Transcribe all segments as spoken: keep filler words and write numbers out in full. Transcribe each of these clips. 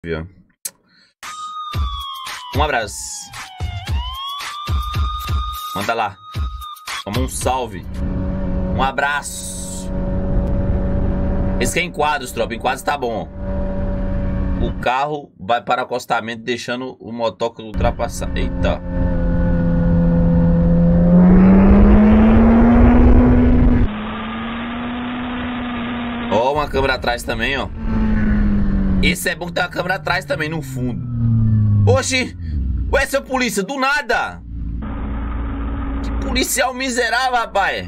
Um abraço. Manda lá. Toma um salve. Um abraço. Esse aqui é enquadros, tropa. Enquadros tá bom. O carro vai para o acostamento, deixando o motoca ultrapassar. Eita. Ó, uma câmera atrás também, ó. Esse é bom que tem uma câmera atrás também, no fundo. Oxi. Ué, seu polícia, do nada. Que policial miserável, rapaz.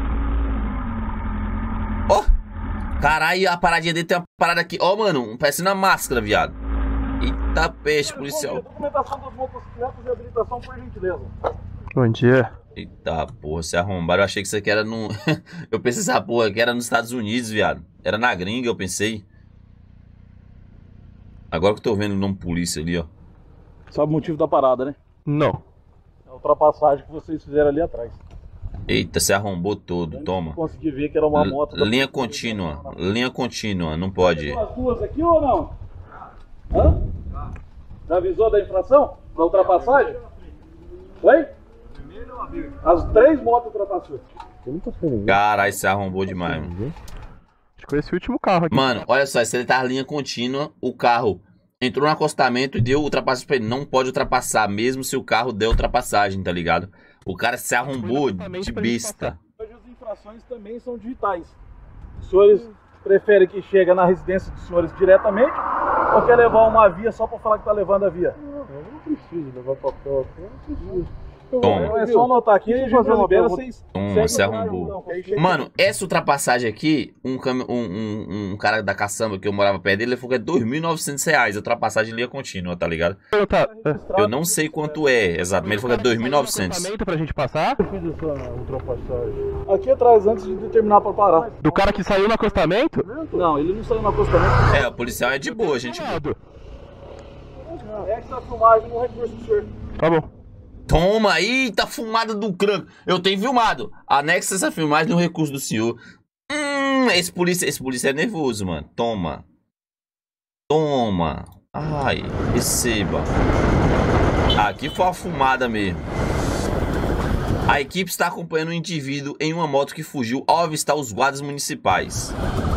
Ó. Oh, caralho, a paradinha dele tem uma parada aqui. Ó, oh, mano, parece uma máscara, viado. Eita peixe, policial. Documentação das motocicletas e habilitação, por gentileza. Bom dia. Eita porra, se arrombaram. Eu achei que isso aqui era no... Eu pensei essa porra aqui era nos Estados Unidos, viado. Era na gringa, eu pensei. Agora que eu tô vendo o nome polícia ali, ó. Sabe o motivo da parada, né? Não. É a ultrapassagem que vocês fizeram ali atrás. Eita, se arrombou todo, toma. Consegui ver que era uma moto. L linha contínua, linha contínua, não pode. Tem as duas aqui ou não? Hã? Já avisou da infração? Da ultrapassagem? Oi? As três motos ultrapassou. Caralho, se arrombou demais, mano. Acho que foi esse último carro aqui. Mano, olha só, se ele tá linha contínua, o carro entrou no acostamento e deu ultrapassagem pra ele. Não pode ultrapassar, mesmo se o carro der ultrapassagem, tá ligado? O cara se arrombou de besta. Hoje as infrações também são digitais. Os senhores preferem que chegue na residência dos senhores diretamente ou quer levar uma via só pra falar que tá levando a via? Não, eu não preciso levar papel aqui, eu não preciso. Toma. É só anotar aqui e a gente libera, vocês... Toma, se arrombou. Mano, essa ultrapassagem aqui, um, um, um, um cara da caçamba que eu morava perto dele, ele falou que é dois mil e novecentos reais a ultrapassagem linha contínua, tá ligado? Eu não sei quanto é, exatamente, ele falou que é dois mil e novecentos. Pra gente passar? Eu fiz essa ultrapassagem. Aqui atrás, antes de determinar pra parar. Do cara que saiu no acostamento? Não, ele não saiu no acostamento. É, o policial é de boa, gente. É essa filmagem no recurso do senhor. Tá bom. Toma, eita, fumada do crânio. Eu tenho filmado. Anexa essa filmagem no recurso do senhor. Hum, esse polícia, esse polícia é nervoso, mano. Toma. Toma. Ai, receba. Aqui foi uma fumada mesmo. A equipe está acompanhando um indivíduo em uma moto que fugiu ao avistar os guardas municipais.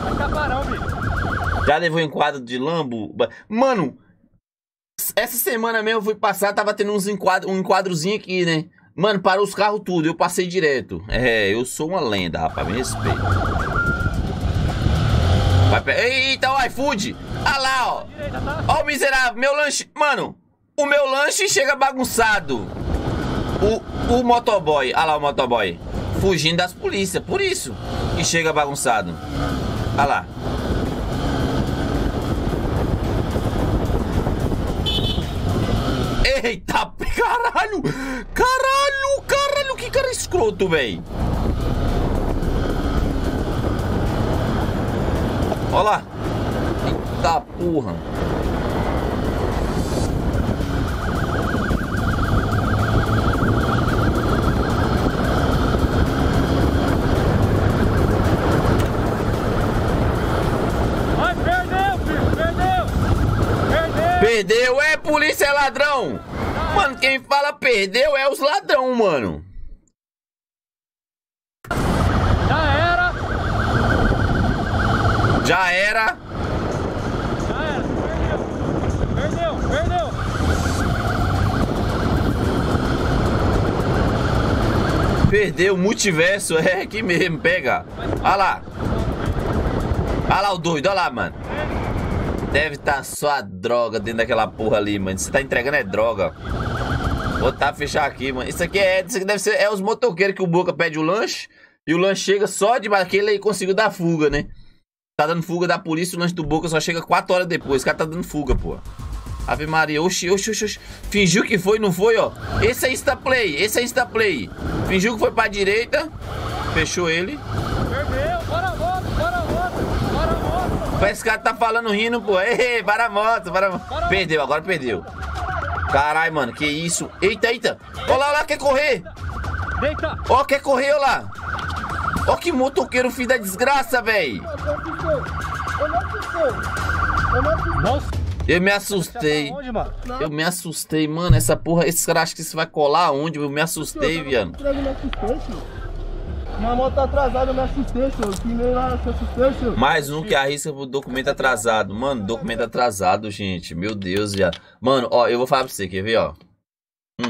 Já levou enquadro de Lambo? Mano... Essa semana mesmo eu fui passar, tava tendo uns enquadro, um enquadrozinho aqui, né? Mano, parou os carros tudo, eu passei direto. É, eu sou uma lenda, rapaz, me respeita. Vai pe... Eita, o iFood! Ah lá, ó. Ó o miserável, meu lanche... Mano, o meu lanche chega bagunçado. O, o motoboy, ah lá o motoboy. Fugindo das polícias, por isso que chega bagunçado. Ah lá. Eita, caralho! Caralho, caralho, que cara escroto, velho! Olha lá! Eita porra! Ai, perdeu, filho! Perdeu! Perdeu! Perdeu, é polícia, é ladrão! Mano, quem fala perdeu é os ladrão, mano. Já era! Já era! Já era! Perdeu! Perdeu! Perdeu! Perdeu, multiverso, é aqui mesmo, pega. Olha lá. Olha lá o doido, olha lá, mano. Deve estar só a droga dentro daquela porra ali, mano. Você tá entregando é droga. Vou tá fechar aqui, mano. Isso aqui é, isso aqui deve ser é os motoqueiros que o Boca pede o lanche e o lanche chega só de aquele aí conseguiu dar fuga, né? Tá dando fuga da polícia, o lanche do Boca só chega quatro horas depois. O cara tá dando fuga, pô. Ave Maria, oxi, oxi, oxi, oxi. Fingiu que foi, não foi, ó. Esse é Instaplay, esse é Instaplay. Fingiu que foi pra direita. Fechou ele. Perdeu! Bora a moto! Bora a moto! Bora a moto! Esse cara tá falando rindo, pô. Ei, para a moto, para a moto. Perdeu, agora perdeu. Caralho, mano, que isso? Eita, eita. Olha lá, olha lá, quer correr. Deita! Ó, quer correr, olha lá. Ó que motoqueiro, filho da desgraça, velho. Nossa! Eu me assustei. Onde, mano? Eu me assustei, mano. Essa porra, esses caras acham que isso vai colar onde? Eu me assustei, viado. Eu me assustei, senhor. Minha moto tá atrasada, eu me assustei, senhor. Que meio lá, eu me assustei, senhor. Mais um que arrisca pro documento atrasado. Mano, documento atrasado, gente. Meu Deus, viado. Mano, ó, eu vou falar pra você, quer ver, ó? Hum.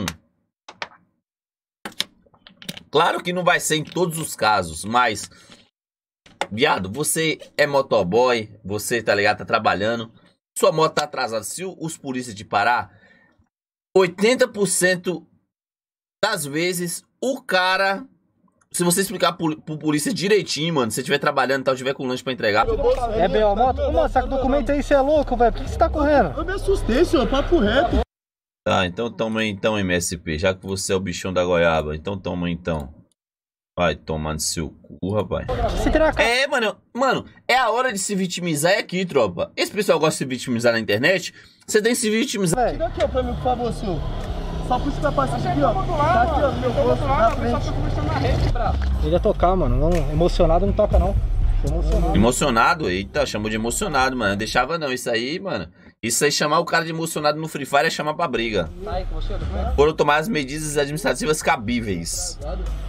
Claro que não vai ser em todos os casos, mas... Viado, você é motoboy, você, tá ligado, tá trabalhando, sua moto tá atrasada. Se os polícias te parar, oitenta por cento das vezes, o cara... Se você explicar pro, pro polícia direitinho, mano, se você estiver trabalhando e tal, tiver com lanche pra entregar... É B O moto? Ô, mano, saca o documento aí, você é louco, velho. Por que você tá correndo? Eu me assustei, senhor, papo reto. Tá, então toma aí então, M S P, já que você é o bichão da goiaba. Então toma então. Vai tomar no seu cu, rapaz. Você terá... É, mano, mano, é a hora de se vitimizar é aqui, tropa. Esse pessoal gosta de se vitimizar na internet. Você tem que se vitimizar. Tira aqui, ó, pra mim, por favor, senhor. Só puxa o capacete aqui, ó. Tá aqui, ó, no meu bolso, na frente. Ele ia tocar, mano. Não, emocionado não toca, não. Emocionado. Emocionado? Eita, chamou de emocionado, mano. Não deixava não, isso aí, mano. Isso aí, chamar o cara de emocionado no Free Fire é chamar pra briga. Tá aí com você, foram tomar as medidas administrativas cabíveis.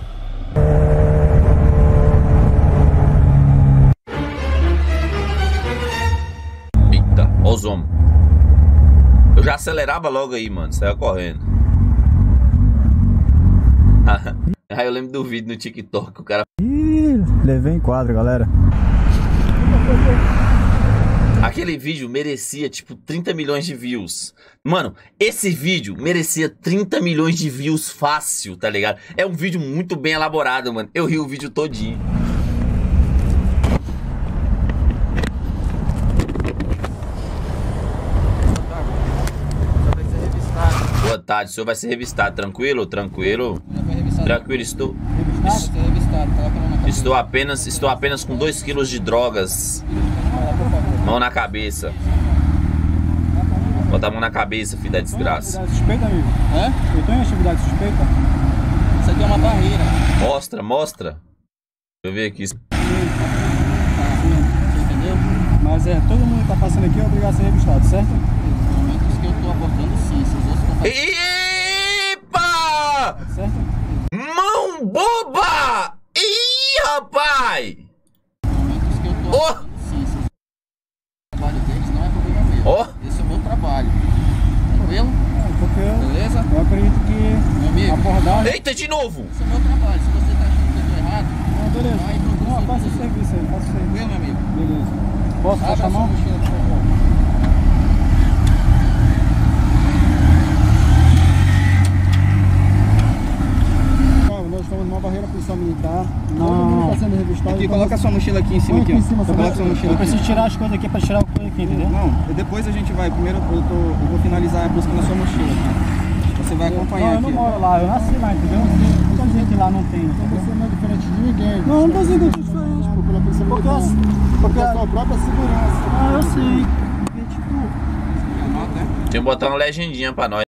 Eita, ó os homens. Eu já acelerava logo aí, mano. Saia correndo. Aí eu lembro do vídeo no TikTok, o cara... Ih, levei em quadro, galera. Aquele vídeo merecia, tipo, trinta milhões de views. Mano, esse vídeo merecia trinta milhões de views fácil, tá ligado? É um vídeo muito bem elaborado, mano. Eu ri o vídeo todinho. Boa tarde, o senhor vai ser revistado, tranquilo? Tranquilo? Tranquilo, estou... Estou apenas, estou apenas com dois quilos de drogas. Mão na cabeça. Bota a mão na cabeça, filho da desgraça. Suspeita, amigo? É? Eu tenho atividade suspeita? Isso aqui é uma barreira. Mostra, mostra. Deixa eu ver aqui. Você entendeu? Mas é, todo mundo que tá passando aqui é obrigado a ser revistado, certo? Nos momentos que eu tô abordando, sim. Se os outros estão fazendo... Epa! Certo? Mão boba! Ih, rapaz! Nos momentos que eu tô Ó! abordando, sim. Se o trabalho deles não é problema meu. Ó! Esse é o meu trabalho. Tranquilo? É, porque eu, Beleza? eu acredito que Meu amigo, abordar... Eita, de novo! esse é o meu trabalho. Se você tá achando que eu tô errado, Ah, beleza. vai procura Não, o faça o serviço. serviço aí, faça o serviço. Tranquilo, meu amigo? Beleza. Posso Abra fechar a sua mão? mochila, por favor. Nós estamos numa barreira policial militar. Todo mundo está sendo revistado. Aqui, então coloca a sua mochila aqui em cima. põe Aqui, aqui em ó. cima. Então, coloca a sua mochila Eu aqui. preciso tirar as coisas aqui para tirar o coisa aqui, entendeu? Não, depois a gente vai. Primeiro eu, tô, eu vou finalizar a busca na sua mochila aqui. Você vai acompanhar Não, eu aqui. não moro lá, eu nasci lá, entendeu? Muita gente lá não tem. Então você não é diferente de ninguém. Não, não tô sendo diferente, pô, pela polícia militar. Porque a sua própria segurança. Ah, eu sei. Porque, tipo... Tinha que botar uma legendinha pra nós.